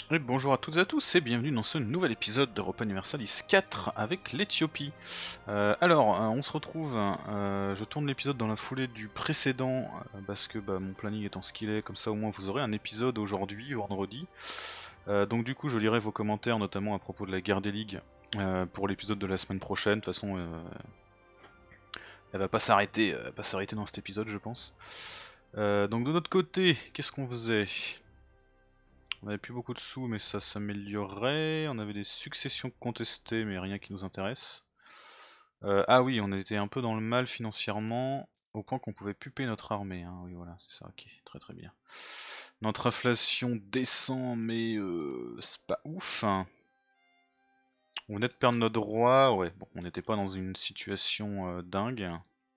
Et bonjour à toutes et à tous et bienvenue dans ce nouvel épisode d'Europa Universalis 4 avec l'Éthiopie. On se retrouve, je tourne l'épisode dans la foulée du précédent parce que mon planning étant ce qu'il est, comme ça au moins vous aurez un épisode aujourd'hui, vendredi. Donc du coup je lirai vos commentaires notamment à propos de la guerre des ligues pour l'épisode de la semaine prochaine. De toute façon elle va pas s'arrêter dans cet épisode je pense. Donc de notre côté, qu'est-ce qu'on faisait? On avait plus beaucoup de sous mais ça s'améliorait, on avait des successions contestées mais rien qui nous intéresse. Ah oui, on était un peu dans le mal financièrement, au point qu'on pouvait puper notre armée, hein. Oui voilà, c'est ça, ok, très très bien. Notre inflation descend mais c'est pas ouf, hein. On venait de perdre notre roi, ouais, bon, on n'était pas dans une situation dingue.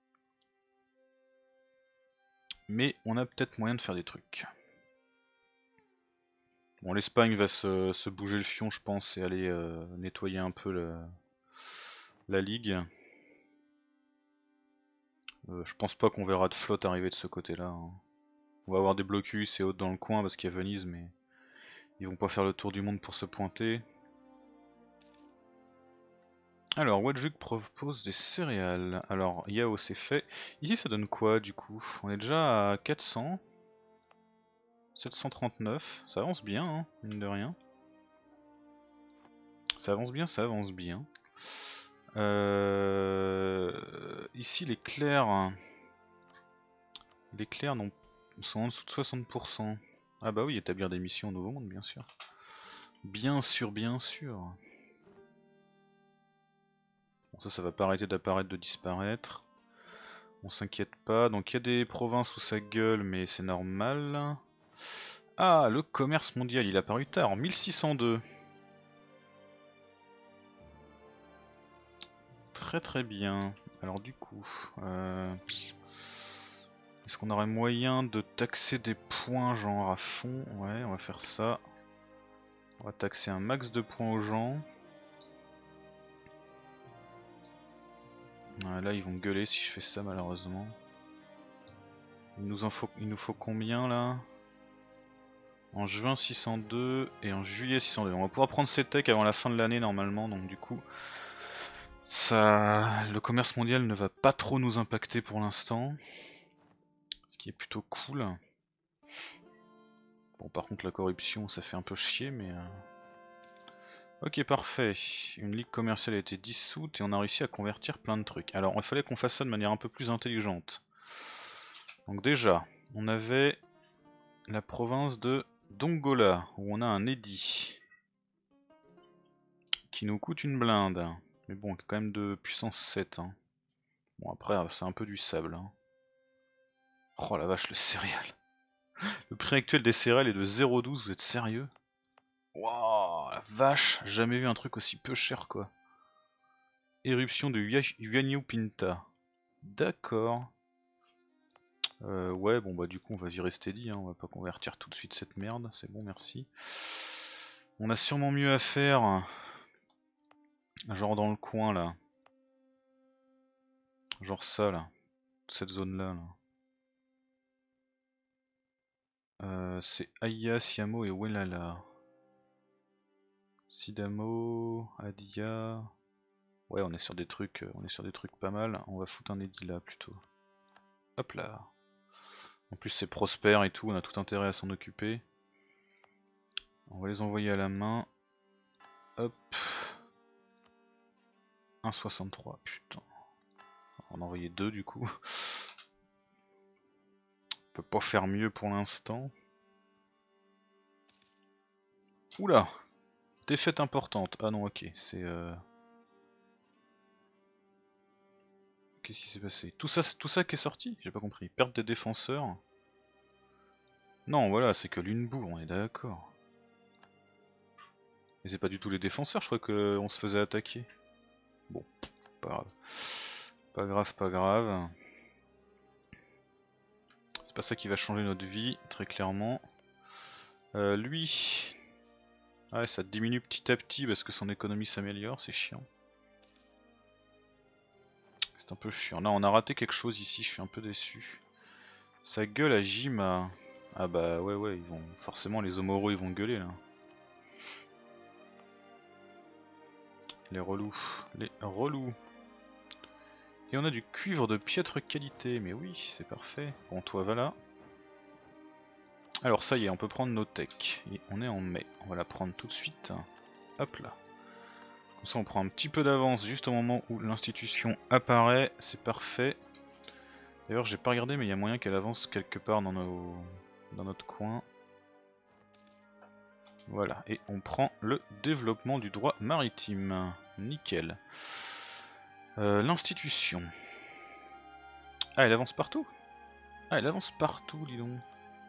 Mais on a peut-être moyen de faire des trucs. Bon, l'Espagne va se bouger le fion, je pense, et aller nettoyer un peu la ligue. Je pense pas qu'on verra de flotte arriver de ce côté-là, hein. On va avoir des blocus et autres dans le coin parce qu'il y a Venise, mais ils vont pas faire le tour du monde pour se pointer. Alors, Wadjuk propose des céréales. Alors, Yao c'est fait. Ici ça donne quoi du coup? On est déjà à 400. 739. Ça avance bien, hein, mine de rien. Ça avance bien, ça avance bien. Ici les clercs sont en dessous de 60%. Ah bah oui, établir des missions au Nouveau Monde, bien sûr. Bien sûr, bien sûr. Bon, ça va pas arrêter d'apparaître, de disparaître. On s'inquiète pas. Donc il y a des provinces où ça gueule, mais c'est normal. Ah, le commerce mondial, il a apparu tard, en 1602. Très très bien. Alors du coup, est-ce qu'on aurait moyen de taxer des points genre à fond? Ouais, on va faire ça. On va taxer un max de points aux gens. Ouais, là ils vont gueuler si je fais ça malheureusement. Il nous faut combien là? En juin 602 et en juillet 602. On va pouvoir prendre ces techs avant la fin de l'année normalement, donc du coup ça, le commerce mondial ne va pas trop nous impacter pour l'instant, ce qui est plutôt cool. Bon, par contre la corruption ça fait un peu chier, mais ok, parfait. Une ligue commerciale a été dissoute et on a réussi à convertir plein de trucs. Alors il fallait qu'on fasse ça de manière un peu plus intelligente. Donc déjà, on avait la province de Dongola où on a un édit qui nous coûte une blinde. Mais bon, quand même de puissance 7, hein. Bon après c'est un peu du sable, hein. Oh la vache, le céréal. Le prix actuel des céréales est de 0,12, vous êtes sérieux? Waouh, la vache, jamais vu un truc aussi peu cher quoi. Éruption de Huaynoupinta. D'accord. Ouais, bon bah du coup on va virer Steady, hein, on va pas convertir tout de suite cette merde, c'est bon, merci. On a sûrement mieux à faire, genre dans le coin là. Genre ça là, cette zone là. C'est Aya, Siamo et Welala. Sidamo, Adia. Ouais, on est sur des trucs pas mal. On va foutre un édit là plutôt. Hop là. En plus c'est prospère et tout, on a tout intérêt à s'en occuper. On va les envoyer à la main. Hop. 1,63, putain. On va en envoyer deux du coup. On peut pas faire mieux pour l'instant. Oula. Défaite importante. Ah non, ok, c'est qu'est-ce qui s'est passé? Tout ça qui est sorti? J'ai pas compris. Perte des défenseurs. Non, voilà, c'est que l'une-boue, on est d'accord. Mais c'est pas du tout les défenseurs, je crois qu'on se faisait attaquer. Bon, pas grave. Pas grave, pas grave. C'est pas ça qui va changer notre vie, très clairement. Lui... Ouais, ça diminue petit à petit parce que son économie s'améliore, c'est chiant. C'est un peu chiant. Là, on a raté quelque chose ici, je suis un peu déçu. Sa gueule à Jima. Ah bah ouais, ils vont... Forcément, les Omoro, ils vont gueuler, là. Les relous. Les relous. Et on a du cuivre de piètre qualité. Mais oui, c'est parfait. Bon, toi, voilà. Alors ça y est, on peut prendre nos techs. Et on est en mai. On va la prendre tout de suite. Hop là. Comme ça, on prend un petit peu d'avance juste au moment où l'institution apparaît. C'est parfait. D'ailleurs, j'ai pas regardé, mais il y a moyen qu'elle avance quelque part dans notre coin. Voilà, et on prend le développement du droit maritime. Nickel. L'institution. Ah, elle avance partout? Ah, elle avance partout, dis donc.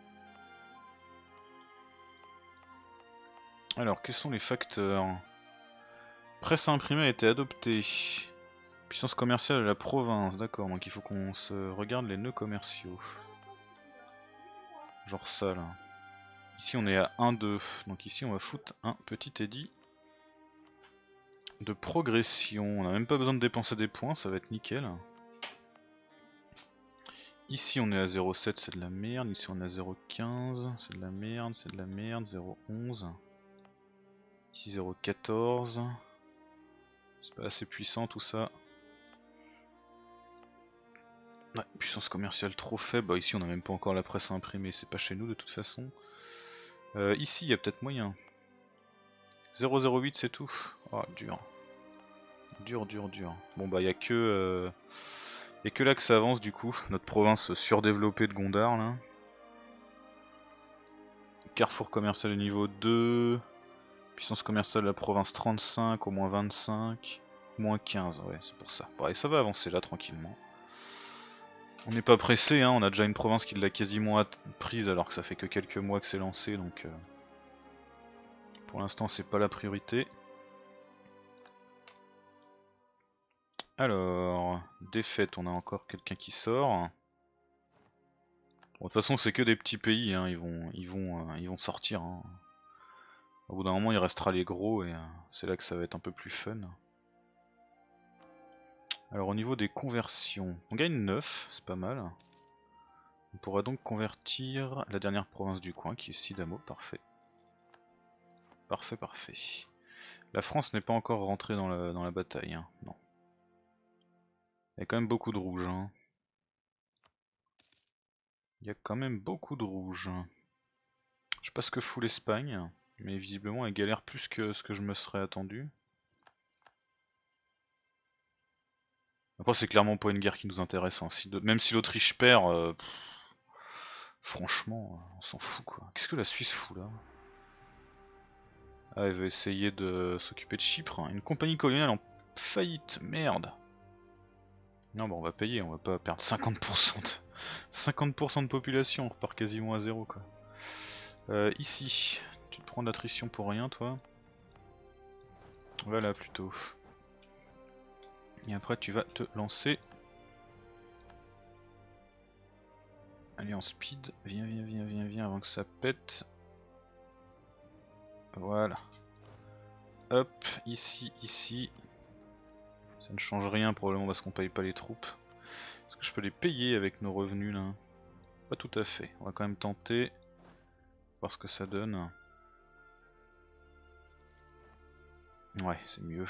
Alors, quels sont les facteurs? Presse imprimée a été adoptée. Puissance commerciale de la province, d'accord, donc il faut qu'on se regarde les nœuds commerciaux. Genre ça là. Ici on est à 1-2, donc ici on va foutre un petit édit de progression. On n'a même pas besoin de dépenser des points, ça va être nickel. Ici on est à 0,7, c'est de la merde. Ici on est à 0,15, c'est de la merde, c'est de la merde. 0,11. Ici 0,14. C'est pas assez puissant tout ça. Ouais, puissance commerciale trop faible. Bah, ici on n'a même pas encore la presse à imprimer, c'est pas chez nous de toute façon. Ici il y a peut-être moyen. 0,08 c'est tout. Oh dur. Dur, dur, dur. Bon bah y a que là que ça avance du coup. Notre province surdéveloppée de Gondar là. Carrefour commercial au niveau 2. Puissance commerciale de la province 35, au moins 25. Moins 15, ouais c'est pour ça. Bon, et ça va avancer là tranquillement. On n'est pas pressé, hein, on a déjà une province qui l'a quasiment prise alors que ça fait que quelques mois que c'est lancé, donc pour l'instant c'est pas la priorité. Alors, défaite, on a encore quelqu'un qui sort. Bon, de toute façon c'est que des petits pays, hein, ils vont sortir. Hein. Au bout d'un moment il restera les gros et c'est là que ça va être un peu plus fun. Alors au niveau des conversions, on gagne 9, c'est pas mal. On pourra donc convertir la dernière province du coin qui est Sidamo, parfait. Parfait, parfait. La France n'est pas encore rentrée dans la bataille, hein. Non. Il y a quand même beaucoup de rouge. Hein. Il y a quand même beaucoup de rouge. Je sais pas ce que fout l'Espagne, mais visiblement elle galère plus que ce que je me serais attendu. Après c'est clairement pas une guerre qui nous intéresse, hein. Même si l'Autriche perd, franchement, on s'en fout quoi. Qu'est-ce que la Suisse fout là? Ah, elle veut essayer de s'occuper de Chypre. Une compagnie coloniale en faillite, merde. Non bah on va payer, on va pas perdre 50% de... 50% de population, on repart quasiment à zéro quoi. Ici, tu te prends de l'attrition pour rien toi. Voilà plutôt. Et après tu vas te lancer. Allez en speed, viens, viens, viens, viens, viens avant que ça pète. Voilà. Hop, ici, ici. Ça ne change rien probablement parce qu'on paye pas les troupes. Est-ce que je peux les payer avec nos revenus là? Pas tout à fait, on va quand même tenter. Voir ce que ça donne. Ouais, c'est mieux.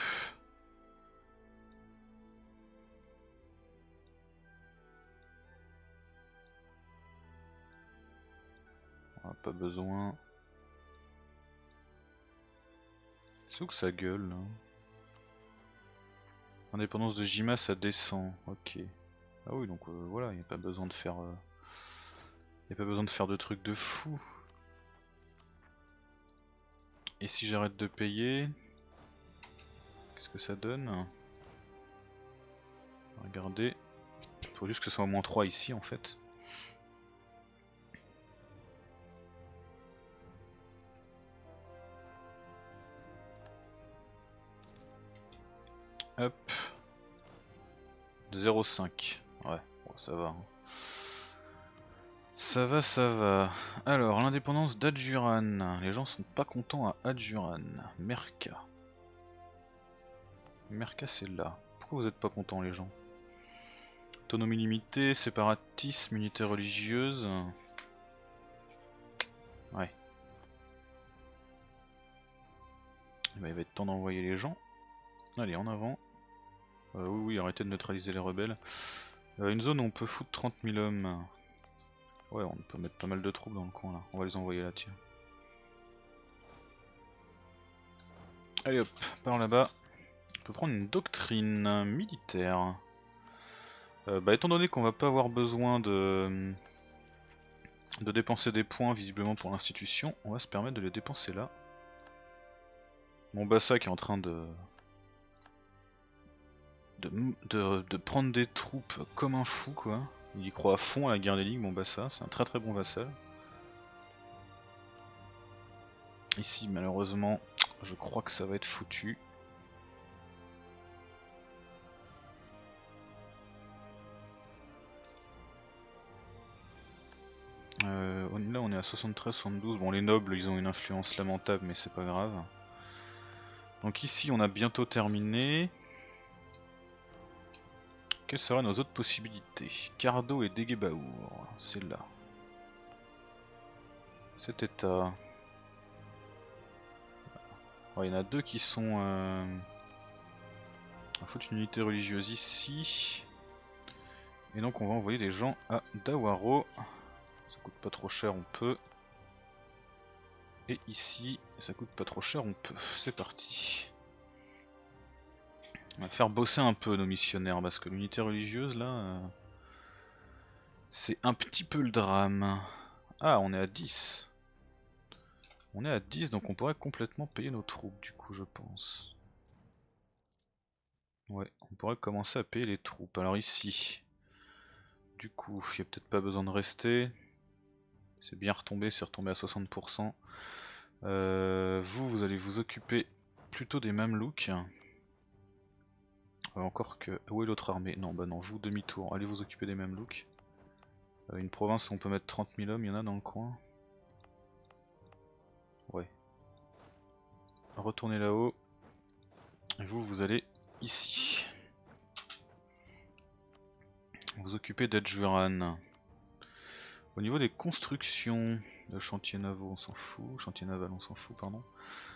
On a pas besoin. C'est où que ça gueule là? Indépendance de Jima ça descend, ok. Ah oui donc voilà, il n'y a pas besoin de faire de trucs de fou. Et si j'arrête de payer, qu'est-ce que ça donne? Regardez, faut juste que ce soit moins 3 ici en fait. Hop. 0,5. Ouais, bon, ça va. Hein. Ça va, ça va. Alors, l'indépendance d'Adjuran. Les gens sont pas contents à Adjuran. Merca. Merca, c'est là. Pourquoi vous êtes pas contents, les gens? Autonomie limitée, séparatisme, unité religieuse. Ouais. Bah, il va être temps d'envoyer les gens. Allez, en avant. Oui, arrêtez de neutraliser les rebelles. Une zone où on peut foutre 30 000 hommes. Ouais, on peut mettre pas mal de troupes dans le coin là. On va les envoyer là, tiens. Allez hop, par là-bas. On peut prendre une doctrine militaire. Étant donné qu'on va pas avoir besoin de dépenser des points visiblement pour l'institution, on va se permettre de les dépenser là. Mombasa qui est en train de prendre des troupes comme un fou quoi. Il y croit à fond à la guerre des ligues, Mombasa, c'est un très très bon vassal. Ici malheureusement je crois que ça va être foutu. Là on est à 73-72, bon les nobles ils ont une influence lamentable mais c'est pas grave. Donc ici on a bientôt terminé. Quelles seraient nos autres possibilités? Cardo et Degebaour, c'est là. Cet état. Il y en a deux qui sont... On va foutre une unité religieuse ici. Et donc on va envoyer des gens à Dawaro. Ça coûte pas trop cher, on peut. Et ici, ça coûte pas trop cher, on peut. C'est parti. On va faire bosser un peu nos missionnaires parce que l'unité religieuse là... c'est un petit peu le drame. Ah, on est à 10. On est à 10 donc on pourrait complètement payer nos troupes du coup je pense. Ouais, on pourrait commencer à payer les troupes. Alors ici, du coup, il n'y a peut-être pas besoin de rester. C'est bien retombé, c'est retombé à 60%. Vous allez vous occuper plutôt des Mamelouks. Encore que... Où est l'autre armée? Non, bah non, vous demi-tour. Allez vous occuper des Mamelouks. Une province où on peut mettre 30 000 hommes, il y en a dans le coin. Ouais. Retournez là-haut. Et vous allez ici. Vous occupez d'Adjuran. Au niveau des constructions, de chantier navaux on s'en fout, chantier naval on s'en fout pardon.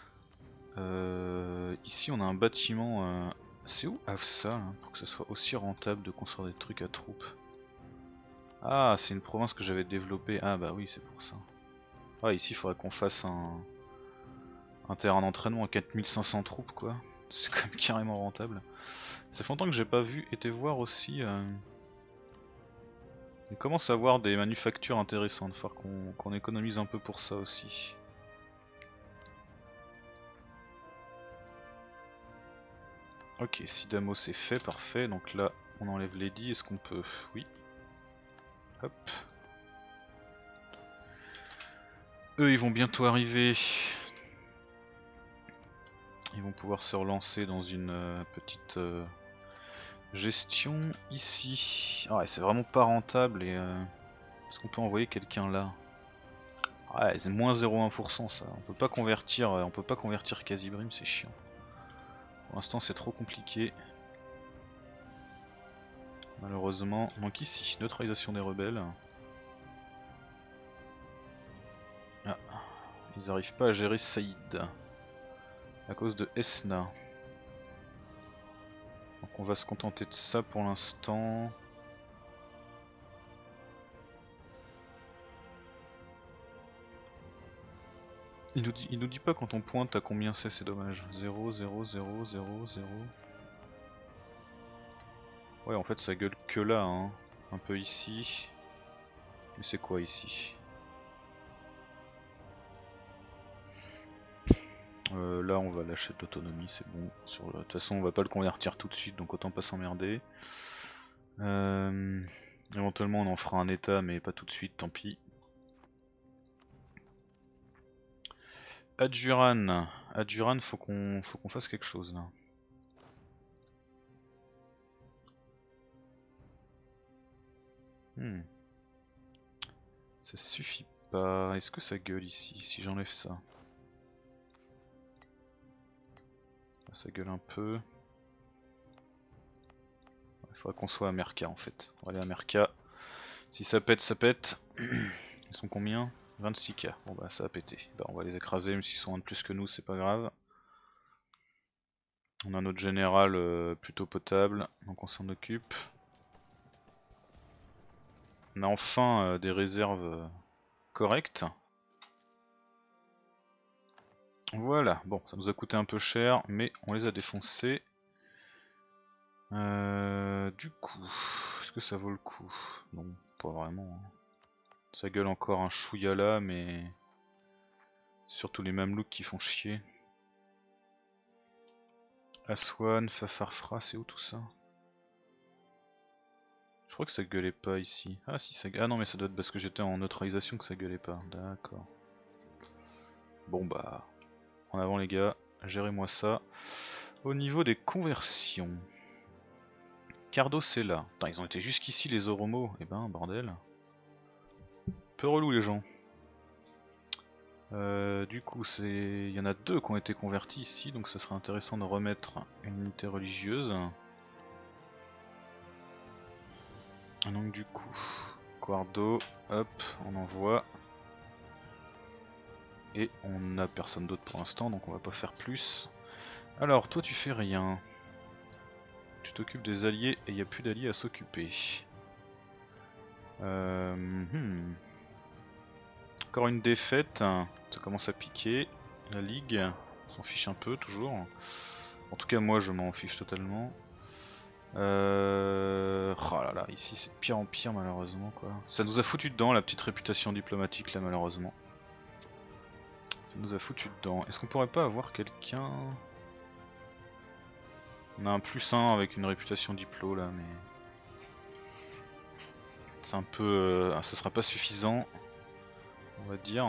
Ici on a un bâtiment, c'est où Afsa hein, pour que ça soit aussi rentable de construire des trucs à troupes. Ah c'est une province que j'avais développée, ah bah oui c'est pour ça. Ah ici il faudrait qu'on fasse un terrain d'entraînement à 4500 troupes quoi, c'est quand même carrément rentable. Ça fait longtemps que j'ai pas vu, été voir aussi... On commence à avoir des manufactures intéressantes, il va falloir qu'on économise un peu pour ça aussi. Ok, Sidamo c'est fait, parfait, donc là on enlève Lady, est-ce qu'on peut? Oui. Hop. Eux ils vont bientôt arriver. Ils vont pouvoir se relancer dans une petite gestion ici. Ah ouais, c'est vraiment pas rentable et... Est-ce qu'on peut envoyer quelqu'un là? Ouais, c'est moins 0,1% ça, on peut pas convertir Casibrim, c'est chiant. Pour l'instant c'est trop compliqué. Malheureusement. Donc ici, neutralisation des rebelles. Ah, ils arrivent pas à gérer Saïd. À cause de Esna. Donc on va se contenter de ça pour l'instant. Il nous dit pas quand on pointe à combien c'est dommage. 0, 0, 0, 0, 0. Ouais en fait ça gueule que là hein. Un peu ici. Mais c'est quoi ici? Là on va lâcher de l'autonomie, c'est bon. De toute façon on va pas le convertir tout de suite donc autant pas s'emmerder. Éventuellement on en fera un état mais pas tout de suite, tant pis. Adjuran, faut qu'on fasse quelque chose là. Ça suffit pas. Est-ce que ça gueule ici si j'enlève ça? Ça gueule un peu. Il faudrait qu'on soit à Merca en fait. On va aller à Merca. Si ça pète, ça pète. Ils sont combien? 26k. Bon bah ça a pété. Bah on va les écraser, même s'ils sont un de plus que nous, c'est pas grave. On a notre général plutôt potable, donc on s'en occupe. On a enfin des réserves correctes. Voilà, bon, ça nous a coûté un peu cher, mais on les a défoncés. Du coup, est-ce que ça vaut le coup? Non, pas vraiment. Hein. Ça gueule encore un chouïa là, mais surtout les mamelouks qui font chier. Aswan, Fafarfra, c'est où tout ça? Je crois que ça gueulait pas ici. Ah si ça gueule. Ah non mais ça doit être parce que j'étais en neutralisation que ça gueulait pas. D'accord. Bon bah, en avant les gars, gérez-moi ça. Au niveau des conversions. Cardo c'est là. Putain, ils ont été jusqu'ici les Oromo. Eh ben bordel. Peu relou les gens. Du coup il y en a deux qui ont été convertis ici, donc ça serait intéressant de remettre une unité religieuse. Donc du coup, Quardo, hop, on envoie. Et on n'a personne d'autre pour l'instant, donc on va pas faire plus. Alors toi tu fais rien. Tu t'occupes des alliés et il n'y a plus d'alliés à s'occuper. Encore une défaite, ça commence à piquer. La ligue s'en fiche un peu toujours. En tout cas moi je m'en fiche totalement. Oh là là, ici c'est de pire en pire malheureusement quoi. Ça nous a foutu dedans la petite réputation diplomatique là malheureusement. Ça nous a foutu dedans. Est-ce qu'on pourrait pas avoir quelqu'un... On a un +1 avec une réputation diplo là mais... C'est un peu... ça sera pas suffisant, on va dire.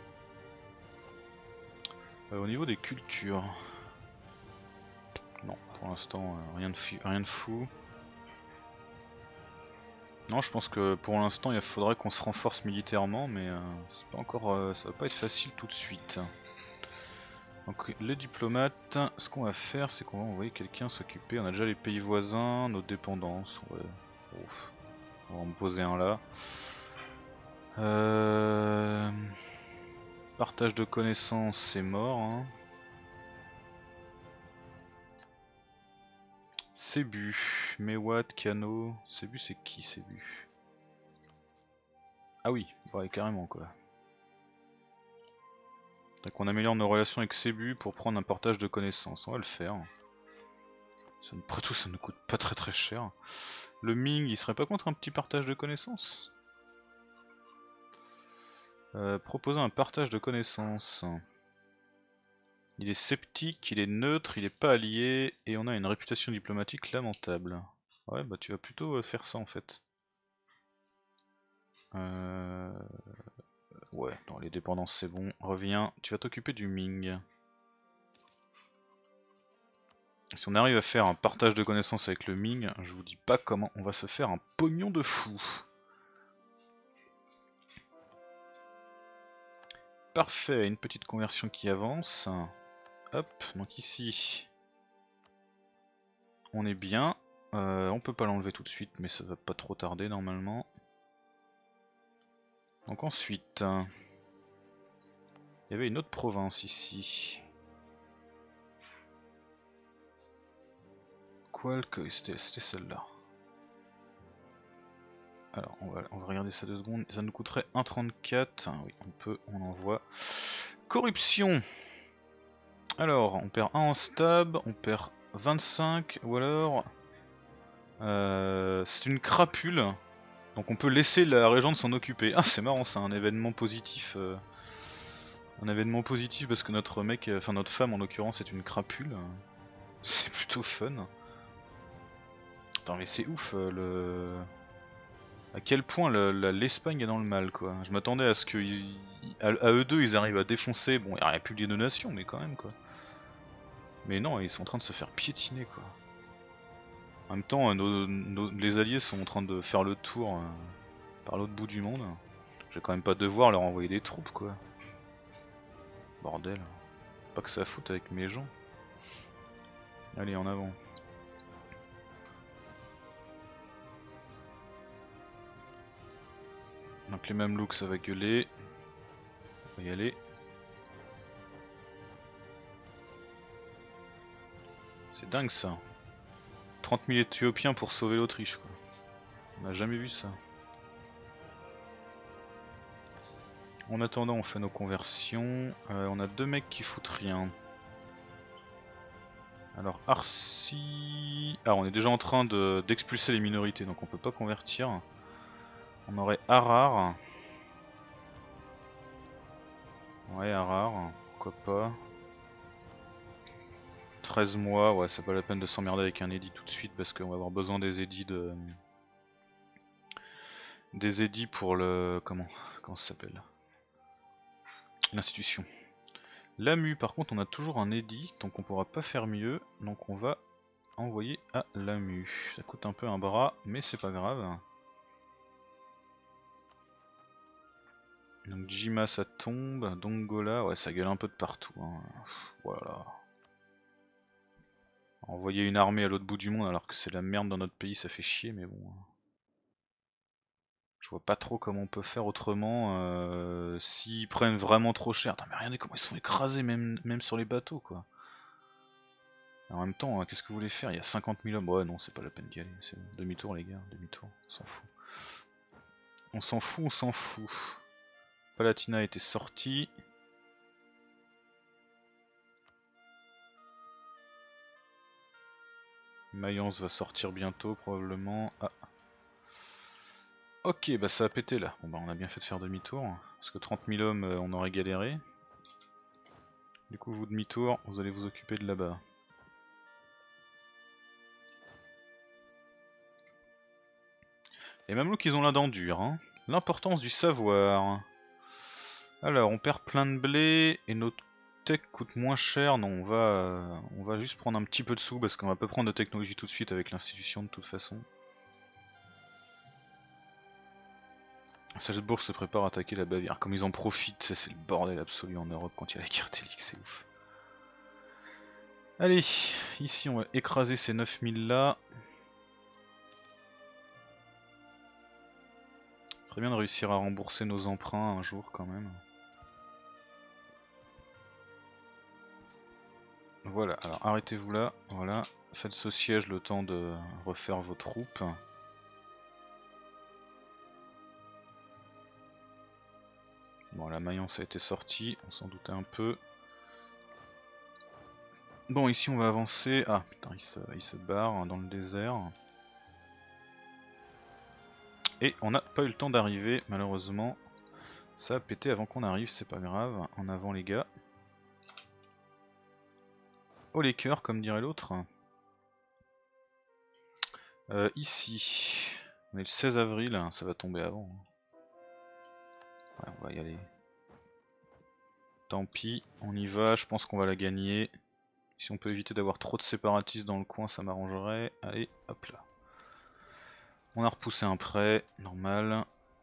Au niveau des cultures... Non, pour l'instant rien de fou. Non, je pense que pour l'instant il faudrait qu'on se renforce militairement, mais c'est pas encore, ça va pas être facile tout de suite. Donc les diplomates, ce qu'on va faire c'est qu'on va envoyer quelqu'un s'occuper, on a déjà les pays voisins, nos dépendances, ouais. Ouf. On va en poser un là. Partage de connaissances c'est mort. Hein. Sébu, Mewat, Kano, Sébu c'est qui Sébu? Ah oui, ouais carrément quoi. Donc on améliore nos relations avec Sébu pour prendre un partage de connaissances, on va le faire. Après tout ça ne coûte pas très cher. Le Ming il serait pas contre un petit partage de connaissances? Proposer un partage de connaissances. Il est sceptique, il est neutre, il est pas allié, et on a une réputation diplomatique lamentable. Ouais bah tu vas plutôt faire ça en fait. Ouais, dans les dépendances c'est bon, reviens, tu vas t'occuper du Ming. Si on arrive à faire un partage de connaissances avec le Ming, je vous dis pas comment on va se faire un pognon de fou. Parfait, une petite conversion qui avance. Hop, donc ici, on est bien. On peut pas l'enlever tout de suite, mais ça va pas trop tarder normalement. Donc ensuite, il y avait une autre province ici. Qualque, c'était celle-là. Alors on va regarder ça 2 secondes, ça nous coûterait 1,34, oui on envoie. Corruption. Alors on perd 1 en stab, on perd 25, ou alors... c'est une crapule, donc on peut laisser la régente s'en occuper. Ah c'est marrant, c'est un événement positif. Un événement positif parce que notre mec, enfin notre femme en l'occurrence est une crapule. C'est plutôt fun. Attends mais c'est ouf à quel point l'Espagne est dans le mal quoi. Je m'attendais à ce que à eux deux ils arrivent à défoncer, bon il n'y a plus de nation mais quand même quoi. Mais non, ils sont en train de se faire piétiner quoi. En même temps les alliés sont en train de faire le tour par l'autre bout du monde. Je vais quand même pas devoir leur envoyer des troupes quoi. Bordel. Pas que ça foute avec mes gens. Allez en avant. Donc les mêmes looks ça va gueuler. On va y aller. C'est dingue ça. 30 000 Éthiopiens pour sauver l'Autriche quoi. On n'a jamais vu ça. En attendant on fait nos conversions. On a deux mecs qui foutent rien. Alors Arsi... Ah on est déjà en train d'expulser les minorités donc on peut pas convertir. On aurait Harar. Ouais Harar, pourquoi pas. 13 mois, ouais c'est pas la peine de s'emmerder avec un édit tout de suite parce qu'on va avoir besoin des édits de... Des édits pour le... Comment ça s'appelle? L'institution. L'AMU par contre on a toujours un édit donc on pourra pas faire mieux donc on va envoyer à l'AMU. Ça coûte un peu un bras mais c'est pas grave. Donc Jima ça tombe, Dongola, ouais ça gueule un peu de partout. Hein. Voilà. Envoyer une armée à l'autre bout du monde alors que c'est la merde dans notre pays ça fait chier mais bon. Je vois pas trop comment on peut faire autrement s'ils prennent vraiment trop cher. Attends, mais regardez comment ils se font écraser même sur les bateaux quoi. En même temps, qu'est-ce que vous voulez faire? Il y a 50 000 hommes. Ouais, non, c'est pas la peine d'y aller. C'est bon. Demi-tour, les gars, demi-tour. On s'en fout. On s'en fout, on s'en fout. Palatina était sorti. Mayence va sortir bientôt, probablement. Ah. Ok, bah ça a pété là. Bon, bah on a bien fait de faire demi-tour. Parce que 30 000 hommes, on aurait galéré. Du coup, vous, demi-tour, vous allez vous occuper de là-bas. Les Mamelouks ils ont la dent dure, hein. L'importance du savoir. Alors on perd plein de blé et notre tech coûte moins cher. Non on va juste prendre un petit peu de sous parce qu'on va pas prendre de technologie tout de suite avec l'institution de toute façon. Salzbourg se prépare à attaquer la Bavière. Comme ils en profitent, c'est le bordel absolu en Europe quand il y a la guerre télique, c'est ouf. Allez, ici on va écraser ces 9000 là. Ce serait bien de réussir à rembourser nos emprunts un jour quand même. Voilà, alors arrêtez-vous là, voilà. Faites ce siège le temps de refaire vos troupes. Bon, la Mayence a été sortie, on s'en doutait un peu. Bon, ici on va avancer. Ah putain, il se barre dans le désert. Et on n'a pas eu le temps d'arriver, malheureusement. Ça a pété avant qu'on arrive, c'est pas grave. En avant, les gars. Oh les cœurs, comme dirait l'autre. Ici, on est le 16 avril, ça va tomber avant. Ouais, on va y aller. Tant pis, on y va, je pense qu'on va la gagner. Si on peut éviter d'avoir trop de séparatistes dans le coin, ça m'arrangerait. Allez, hop là. On a repoussé un prêt, normal.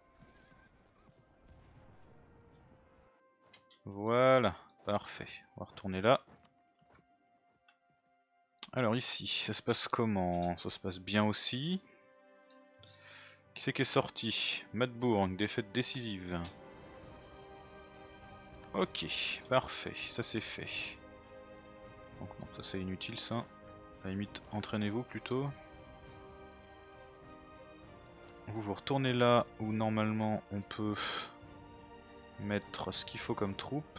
Voilà, parfait. On va retourner là. Alors ici, ça se passe comment? Ça se passe bien aussi. Qui c'est qui est sorti? Madbourg, défaite décisive. Ok, parfait, ça c'est fait. Donc non, ça c'est inutile ça. À la limite, entraînez-vous plutôt. Vous retournez là où normalement on peut mettre ce qu'il faut comme troupe.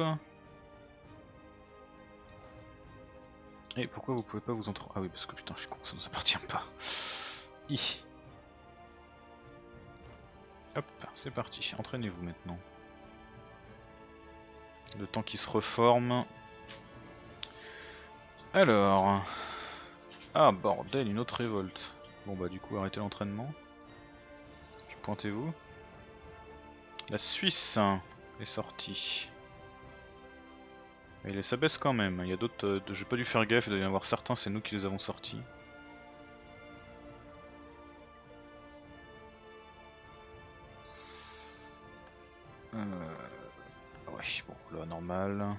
Et pourquoi vous pouvez pas vous entrer? Ah oui, parce que putain, je suis con, ça nous appartient pas. Hop, c'est parti, entraînez-vous maintenant. Le temps qu'il se reforme. Alors... Ah bordel, une autre révolte. Bon bah du coup arrêtez l'entraînement. Pointez-vous. La Suisse est sortie. Et ça baisse quand même, il y a d'autres... j'ai pas dû faire gaffe, il doit y en avoir certains, c'est nous qui les avons sortis. Ouais, bon, là normal.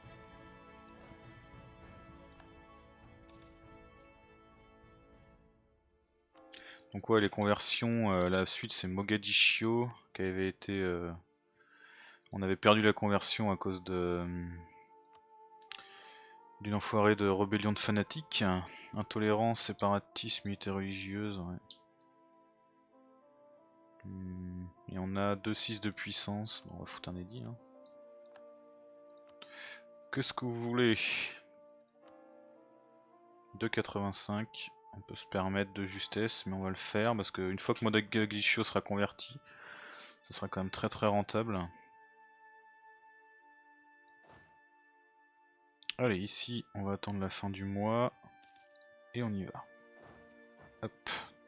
Donc ouais, les conversions, la suite c'est Mogadiscio qui avait été... on avait perdu la conversion à cause D'une enfoirée de rébellion de fanatiques. Intolérance, séparatisme, unité religieuse, ouais. Et on a 2-6 de puissance. Bon, on va foutre un édit. Hein. Qu'est-ce que vous voulez? 2,85. On peut se permettre de justesse, mais on va le faire parce qu'une fois que Modaglishio sera converti, ça sera quand même très très rentable. Allez, ici, on va attendre la fin du mois et on y va. Hop.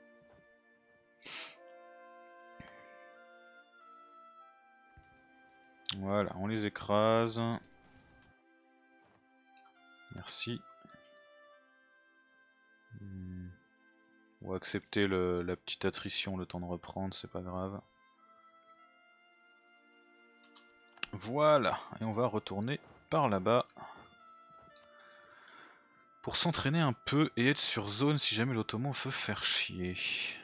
Voilà, on les écrase. Merci. On va accepter la petite attrition, le temps de reprendre, c'est pas grave. Voilà, et on va retourner par là-bas pour s'entraîner un peu et être sur zone si jamais l'Ottoman veut faire chier.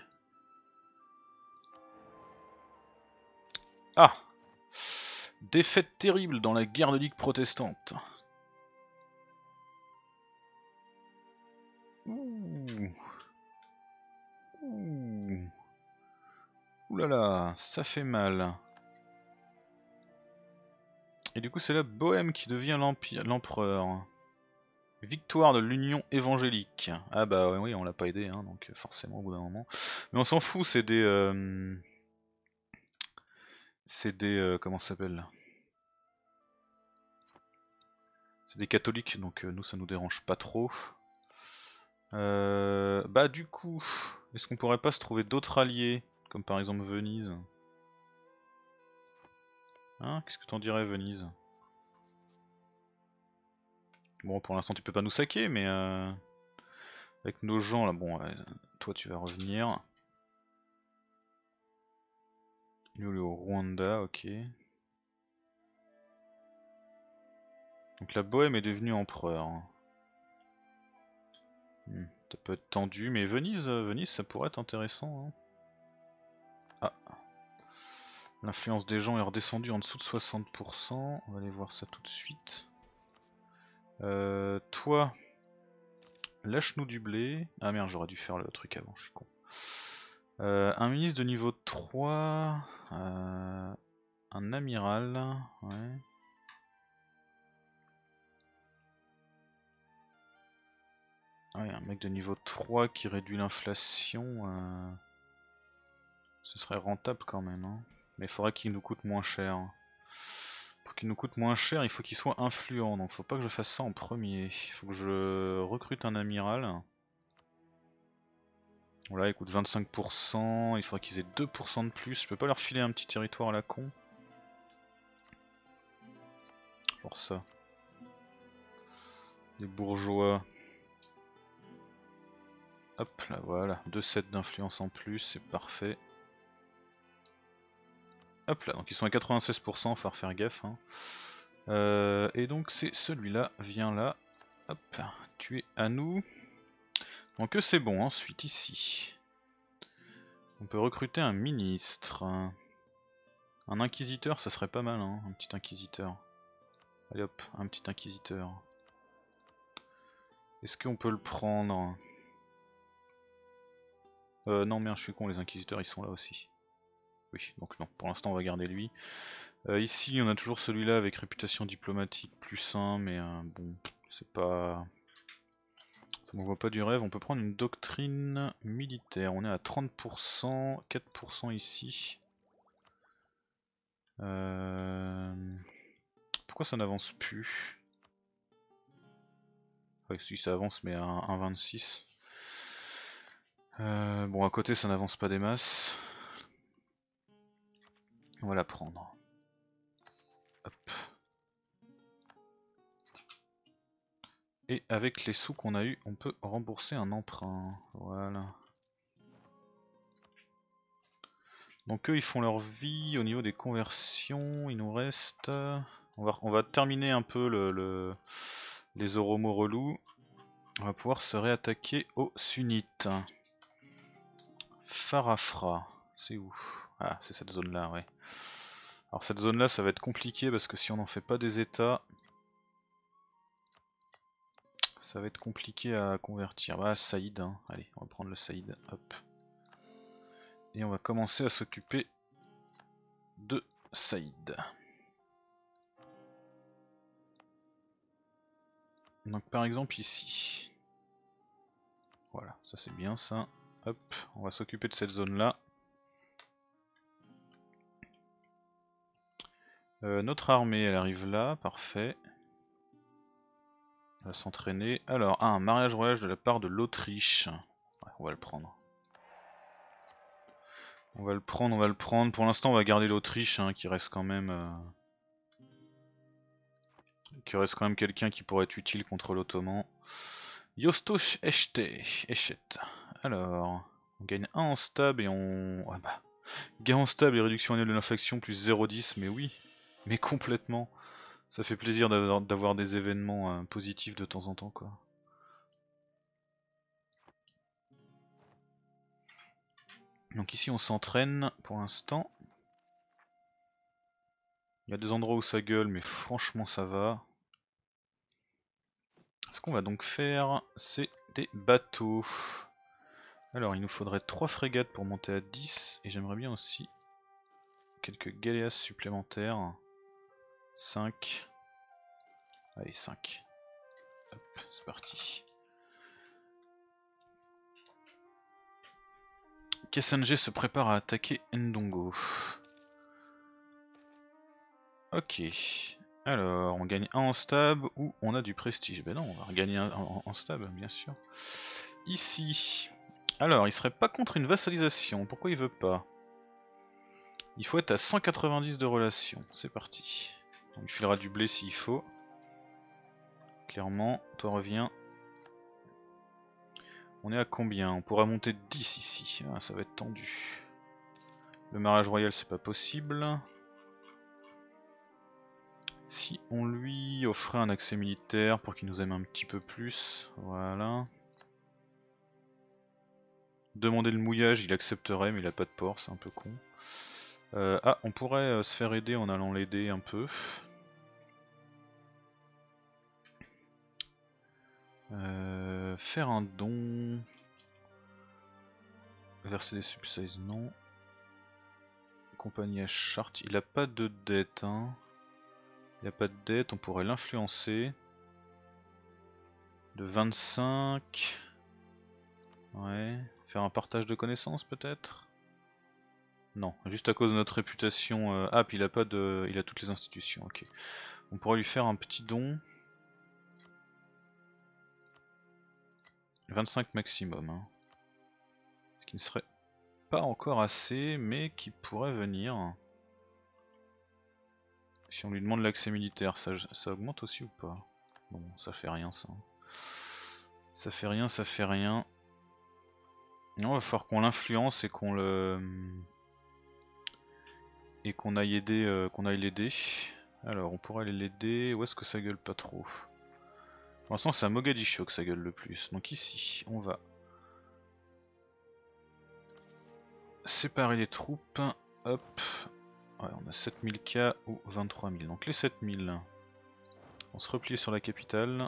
Ah! Défaite terrible dans la guerre de Ligue protestante. Ouh. Ouh. Ouh là là, ça fait mal. Et du coup c'est la Bohème qui devient l'empereur. Victoire de l'Union évangélique. Ah bah oui, on l'a pas aidé, hein, donc forcément au bout d'un moment. Mais on s'en fout, c'est des... comment ça s'appelle? C'est des catholiques, donc nous ça nous dérange pas trop. Bah du coup, est-ce qu'on pourrait pas se trouver d'autres alliés? Comme par exemple Venise. Hein? Qu'est-ce que t'en dirais Venise? Bon pour l'instant tu peux pas nous saquer mais avec nos gens là, bon toi tu vas revenir. Nous on est au Rwanda, ok. Donc la Bohème est devenue empereur. Ça peut être tendu, mais Venise, Venise ça pourrait être intéressant. Hein. Ah. L'influence des gens est redescendue en dessous de 60%. On va aller voir ça tout de suite. Toi, lâche-nous du blé. Ah merde, j'aurais dû faire le truc avant, je suis con. Un ministre de niveau 3. Un amiral. Ouais. Ouais, un mec de niveau 3 qui réduit l'inflation. Ce serait rentable quand même. Hein. Mais il faudrait qu'il nous coûte moins cher. Pour qu'il nous coûte moins cher, il faut qu'il soit influent. Donc faut pas que je fasse ça en premier. Il faut que je recrute un amiral. Voilà, il coûte 25%. Il faudrait qu'ils aient 2% de plus. Je peux pas leur filer un petit territoire à la con. Genre ça. Des bourgeois. Hop là, voilà. 2,7 d'influence en plus, c'est parfait. Hop là, donc ils sont à 96%, faut faire gaffe. Hein. Et donc c'est celui-là, viens là. Hop, tu es à nous. Donc c'est bon, ensuite ici. On peut recruter un ministre. Un inquisiteur, ça serait pas mal, hein, un petit inquisiteur. Allez hop, un petit inquisiteur. Est-ce qu'on peut le prendre? Non merde, je suis con, les inquisiteurs ils sont là aussi. Oui, donc non, pour l'instant on va garder lui. Ici on a toujours celui-là avec réputation diplomatique plus 1, mais bon, c'est pas... Ça m'envoie pas du rêve, on peut prendre une doctrine militaire, on est à 30%, 4% ici. Pourquoi ça n'avance plus? Ouais, si ça avance mais à 1,26. Bon à côté ça n'avance pas des masses. On va la prendre. Hop. Et avec les sous qu'on a eu, on peut rembourser un emprunt. Voilà. Donc eux ils font leur vie au niveau des conversions. Il nous reste... On va terminer un peu les oromos relous. On va pouvoir se réattaquer aux sunnites. Farafra, c'est où? Ah, c'est cette zone là, ouais. Alors cette zone là ça va être compliqué parce que si on n'en fait pas des états... Ça va être compliqué à convertir. Bah, Saïd, hein. Allez, on va prendre le Saïd. Hop. Et on va commencer à s'occuper de Saïd. Donc par exemple ici. Voilà, ça c'est bien ça. Hop, on va s'occuper de cette zone là. Notre armée elle arrive là, parfait. On va s'entraîner. Alors, un mariage voyage de la part de l'Autriche. Ouais, on va le prendre. On va le prendre, on va le prendre. Pour l'instant on va garder l'Autriche hein, qui reste quand même... quelqu'un qui pourrait être utile contre l'Ottoman. Yostosh Eshet. Alors, on gagne 1 en stab et on... Ouais bah... Gain en stable et réduction annuelle de l'infection plus 0,10, mais oui, mais complètement. Ça fait plaisir d'avoir des événements positifs de temps en temps quoi. Donc ici on s'entraîne pour l'instant. Il y a des endroits où ça gueule mais franchement ça va. Ce qu'on va donc faire c'est des bateaux. Alors il nous faudrait 3 frégates pour monter à 10 et j'aimerais bien aussi quelques galéas supplémentaires. 5. Allez 5. Hop, c'est parti. Kessange se prépare à attaquer Ndongo. Ok. Alors, on gagne 1 en stab ou on a du prestige. Ben non, on va regagner 1 en stab, bien sûr. Ici. Alors, il serait pas contre une vassalisation. Pourquoi il veut pas? Il faut être à 190 de relation. C'est parti. On lui filera du blé s'il faut. Clairement, toi reviens. On est à combien? On pourra monter de 10 ici. Ah, ça va être tendu. Le mariage royal, c'est pas possible. Si on lui offrait un accès militaire pour qu'il nous aime un petit peu plus, voilà. Demander le mouillage, il accepterait mais il a pas de port, c'est un peu con. Ah, on pourrait se faire aider en allant l'aider un peu. Faire un don. Verser des subsides, non. Compagnie à charte, il a pas de dette hein. Il a pas de dette, on pourrait l'influencer. De 25. Ouais. Faire un partage de connaissances peut-être. Non, juste à cause de notre réputation. Ah, puis il a pas de, il a toutes les institutions. Ok. On pourrait lui faire un petit don. 25 maximum. Hein. Ce qui ne serait pas encore assez, mais qui pourrait venir. Si on lui demande l'accès militaire, ça augmente aussi ou pas? Bon, ça fait rien ça. Ça fait rien, ça fait rien. Non, il va falloir qu'on l'influence et qu'on le... Et qu'on aille aider, qu'on aille l'aider. Alors, on pourrait aller l'aider. Où est-ce que ça gueule pas trop? Pour l'instant, c'est à Mogadiscio que ça gueule le plus. Donc ici, on va séparer les troupes. Hop. Ouais, on a 7000k ou 23000. Donc les 7000. On se replie sur la capitale.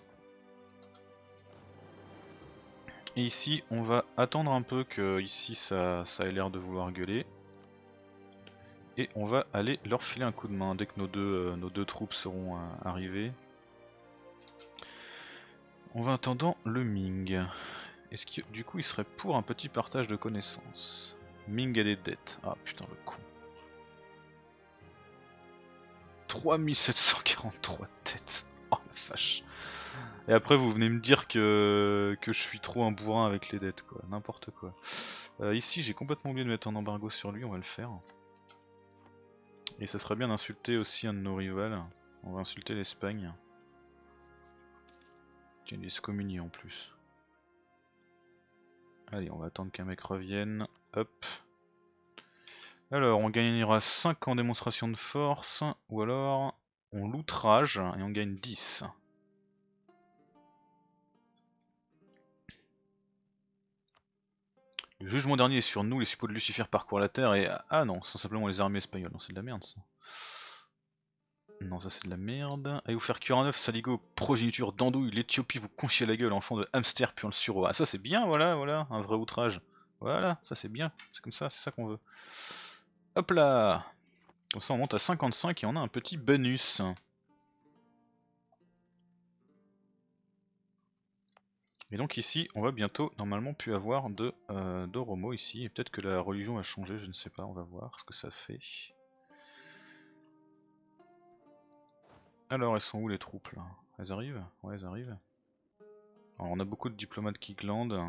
Et ici, on va attendre un peu que ici ça ait l'air de vouloir gueuler. Et on va aller leur filer un coup de main dès que nos deux troupes seront arrivées. On va attendant le Ming. Est-ce que du coup il serait pour un petit partage de connaissances? Ming a des dettes. Ah putain le con. 3743 têtes. Oh la vache. Et après vous venez me dire que je suis trop un bourrin avec les dettes quoi. N'importe quoi. Ici j'ai complètement oublié de mettre un embargo sur lui, on va le faire. Et ça serait bien d'insulter aussi un de nos rivales. On va insulter l'Espagne. Qui est excommunié en plus. Allez, on va attendre qu'un mec revienne. Hop. Alors, on gagnera 5 en démonstration de force. Ou alors, on l'outrage et on gagne 10. Le jugement dernier est sur nous, les suppôts de Lucifer parcourent la terre et... Ah non, c'est simplement les armées espagnoles. Non, c'est de la merde ça. Non, ça c'est de la merde. Allez vous faire cuire un œuf, saligo, progéniture d'andouille, l'Éthiopie vous conchiez la gueule, enfant de hamster puis on le sureau. Ah ça c'est bien, voilà, voilà, un vrai outrage. Voilà, ça c'est bien, c'est comme ça, c'est ça qu'on veut. Hop là. Comme ça on monte à 55 et on a un petit bonus. Et donc ici on va bientôt normalement plus avoir de Romo ici. Et peut-être que la religion a changé, je ne sais pas, on va voir ce que ça fait. Alors elles sont où les troupes là? Elles arrivent? Ouais elles arrivent. Alors on a beaucoup de diplomates qui glandent.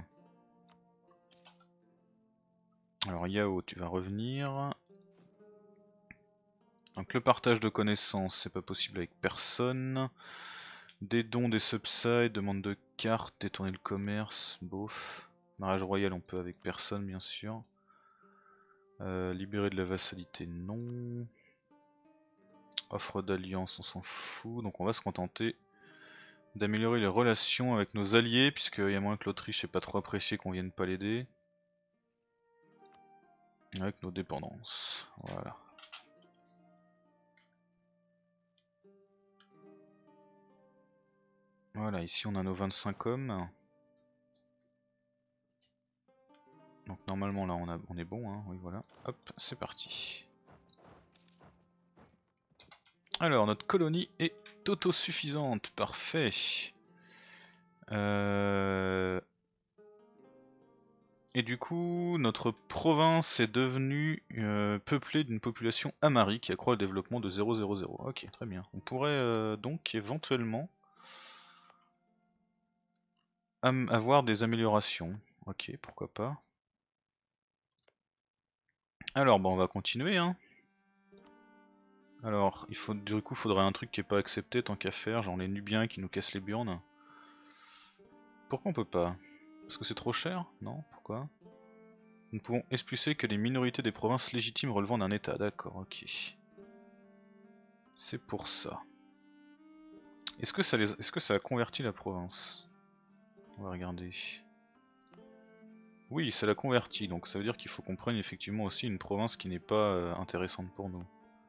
Alors Yao tu vas revenir. Donc le partage de connaissances c'est pas possible avec personne. Des dons, des subsides, demande de cartes, détourner le commerce, bof. Mariage royal on peut avec personne bien sûr. Libérer de la vassalité non. Offre d'alliance on s'en fout, donc on va se contenter d'améliorer les relations avec nos alliés, puisqu'il y a moins que l'Autriche n'est pas trop apprécié qu'on vienne pas l'aider. Avec nos dépendances, voilà. Voilà, ici on a nos 25 hommes. Donc normalement là on est bon, hein. Oui voilà, hop, c'est parti. Alors notre colonie est autosuffisante, parfait. Et du coup, notre province est devenue peuplée d'une population amari qui accroît le développement de 000. Ok, très bien. On pourrait donc éventuellement avoir des améliorations. Ok, pourquoi pas. Alors, bah, on va continuer, hein. Alors, du coup, faudrait un truc qui est pas accepté tant qu'à faire, genre les Nubiens qui nous cassent les burnes. Pourquoi on peut pas? Parce que c'est trop cher? Non? Pourquoi? Nous ne pouvons expulser que les minorités des provinces légitimes relevant d'un état, d'accord, ok. C'est pour ça. Est-ce que ça a converti la province? On va regarder. Oui, ça l'a converti, donc ça veut dire qu'il faut qu'on prenne effectivement aussi une province qui n'est pas intéressante pour nous.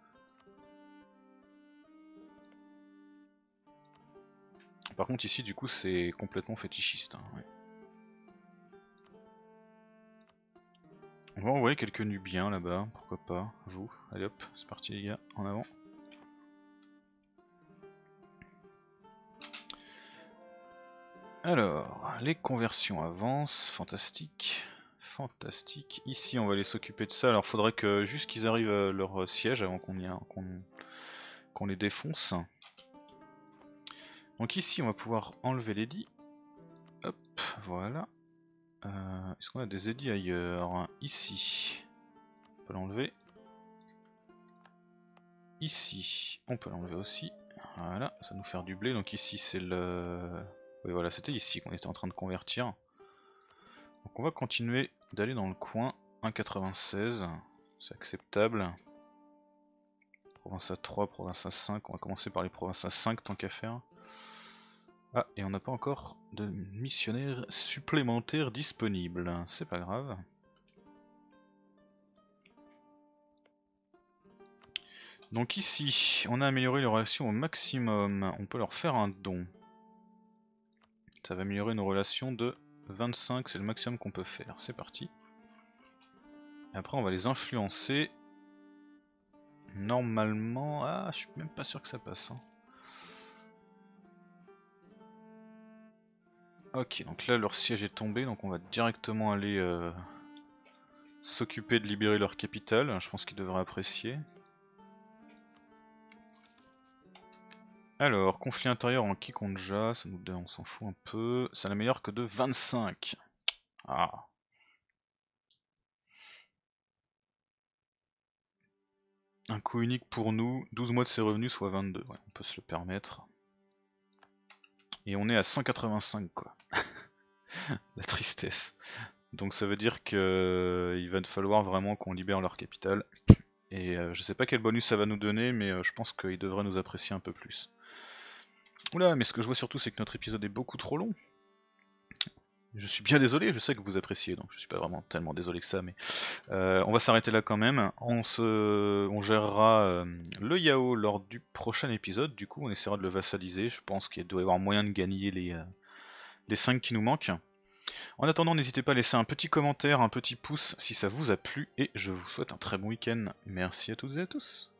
Par contre ici du coup c'est complètement fétichiste. Hein, ouais. On va envoyer quelques Nubiens là-bas, pourquoi pas, vous. Allez hop, c'est parti les gars, en avant. Alors, les conversions avancent, fantastique. Fantastique. Ici on va aller s'occuper de ça, alors faudrait que juste qu'ils arrivent à leur siège avant qu'on les défonce. Donc ici on va pouvoir enlever l'édit. Hop, voilà. Est-ce qu'on a des édits ailleurs? Ici. On peut l'enlever. Ici, on peut l'enlever aussi. Voilà, ça va nous faire du blé. Donc ici c'est le... Oui voilà, c'était ici qu'on était en train de convertir. Donc on va continuer d'aller dans le coin. 1,96, c'est acceptable. Province à 3, province à 5, on va commencer par les provinces à 5 tant qu'à faire. Ah, et on n'a pas encore de missionnaires supplémentaires disponibles, c'est pas grave. Donc ici, on a amélioré les relations au maximum, on peut leur faire un don. Ça va améliorer nos relations de 25, c'est le maximum qu'on peut faire, c'est parti. Et après on va les influencer. Normalement, ah je suis même pas sûr que ça passe. Hein. Ok, donc là leur siège est tombé, donc on va directement aller s'occuper de libérer leur capitale, je pense qu'ils devraient apprécier. Alors, conflit intérieur en Kikonja, ça nous donne, on s'en fout un peu. Ça n'améliore que de 25. Ah. Un coût unique pour nous, 12 mois de ses revenus, soit 22. Ouais, on peut se le permettre. Et on est à 185 quoi. La tristesse. Donc ça veut dire que il va falloir vraiment qu'on libère leur capitale. Et je sais pas quel bonus ça va nous donner, mais je pense qu'il devrait nous apprécier un peu plus. Oula, mais ce que je vois surtout c'est que notre épisode est beaucoup trop long. Je suis bien désolé, je sais que vous appréciez, donc je suis pas vraiment tellement désolé que ça, mais on va s'arrêter là quand même. On gérera le Yao lors du prochain épisode, du coup on essaiera de le vassaliser, je pense qu'il doit y avoir moyen de gagner les 5 qui nous manquent. En attendant, n'hésitez pas à laisser un petit commentaire, un petit pouce si ça vous a plu, et je vous souhaite un très bon week-end. Merci à toutes et à tous.